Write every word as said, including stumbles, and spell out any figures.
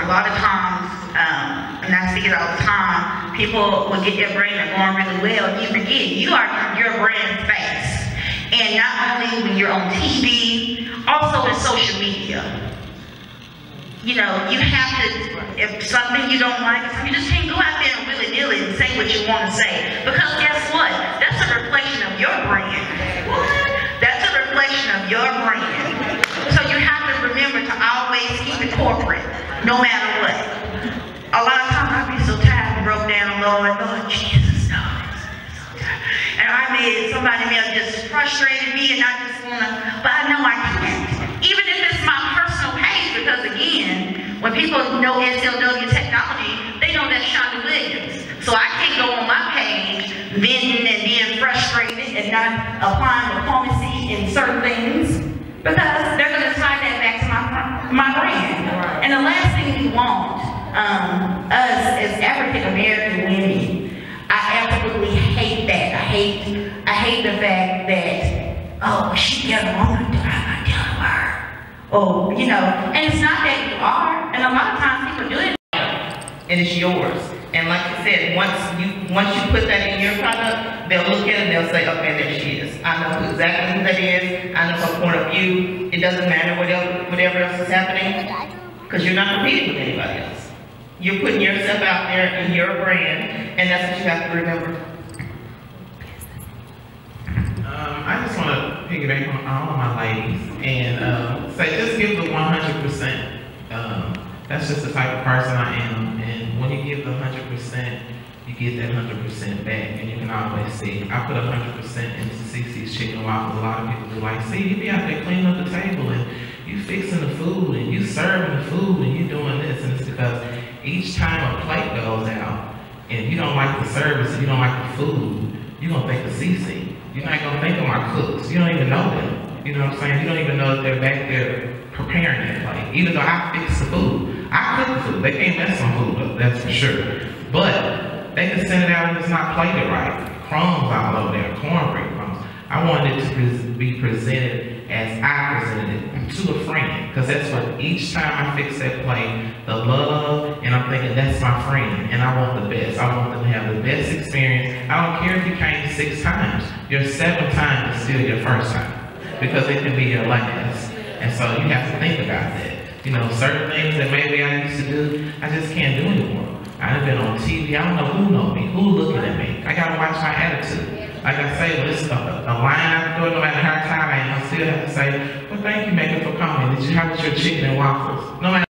A lot of times, um, and I see it all the time, people will get their brand going really well, and you forget, you are your brand's face. And not only when you're on T V, also in social media. You know, you have to, if something you don't like, you just can't go out there and willy-nilly and say what you want to say. Because guess what? That's a reflection of your brand. That's a reflection of your brand. So you have to remember to always keep it corporate, no matter what. A lot of times I'd be so tired and broke down, Lord, Lord Jesus, no. And I mean, somebody may have just frustrated me and I just want to, but I know I can't. Even if it's my personal page, because again, when people know S L W technology, they know that's Shonda Williams. So I can't go on my page venting and being frustrated and not applying diplomacy in certain things, because they're going to tie that back to my, my brand. And the last thing we want, um, us as African American women, I absolutely hate that. I hate, I hate the fact that, oh, she got a woman, I'm not telling her. Oh, you know, and it's not that you are, and a lot of times people do it. And it's yours. And like you said, once you once you put that in your product, they'll look at it and they'll say, okay, there she is. I know exactly who that is. I know her point of view. It doesn't matter whatever, whatever else is happening, because you're not competing with anybody else. You're putting yourself out there in your brand, and that's what you have to remember. Um, I just want to piggyback on all of my ladies and uh, say just give the one hundred percent. Um, that's just the type of person I am. And when you give the one hundred percent, you get that one hundred percent back. And you can always see, I put one hundred percent into Cece's Chicken Waffles. A lot of people do like, see, you be out there cleaning up the table and you fixing the food and you serving the food and you doing this. And it's because each time a plate goes out and you don't like the service and you don't like the food, you're going to think of Cece. You're not going to think of my cooks. You don't even know them. You know what I'm saying? You don't even know that they're back there preparing that plate. Even though I fix the food. I cook the food. They can't mess my food up, that's for sure. But they can send it out and it's not plated right. Crumbs all over there, cornbread crumbs. I wanted it to pre be presented as I presented it to a friend. Because that's what, each time I fix that plate, the love, and I'm thinking that's my friend. And I want the best. I want them to have the best experience. I don't care if you came six times. Your seventh time is still your first time. Because it can be your last. And so you have to think about that. You know, certain things that maybe I used to do, I just can't do anymore. I've been on T V, I don't know who knows me, who looking at me. I gotta watch my attitude. Like I say, when it's a, a line out the door, no matter how tired I am, I still have to say, well, thank you, Megan, for coming. Did you have your chicken and waffles? No matter